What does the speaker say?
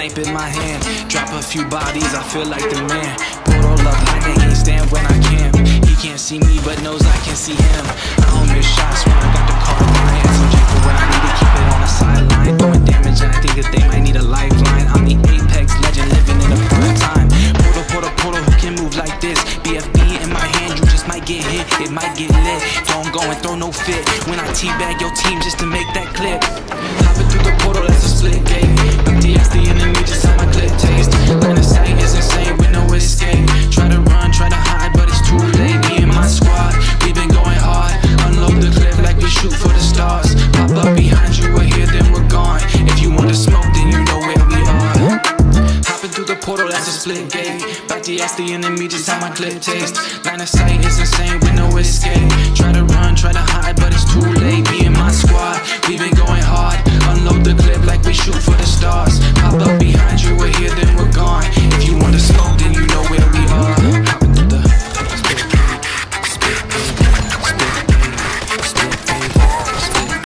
snipe in my hand. Drop a few bodies, I feel like the man. Portal up high, they can't stand when I camp. He can't see me, but knows I can see him. I don't miss shots when I got the car flying. So for when I need to keep it on the sideline. Throwing damage and I think that they might need a lifeline. I'm the apex legend living in a prime time. Portal, who can move like this? BFB in my hand, you just might get hit. It might get lit, don't go and throw no fit. When I teabag your team just to make that clip. Hopping through the portal, that's a Splitgate. DS the enemy, just how my clip taste. Line of sight is insane with no escape. Try to run, try to hide, but it's too late. Me and my squad, we've been going hard. Unload the clip like we shoot for the stars. Pop up behind you, we're here, then we're gone. If you want to smoke, then you know where we are. Hopping through the portal, that's a Splitgate. DS the enemy, just how my clip taste. Line of sight is insane with no escape. Try to run, try to hide, but it's too late. Me and my squad, we've been going hard. Unload the clip like we shoot for the stars. Pop up behind you, we're here, then we're gone. If you want to smoke, then you know where we are.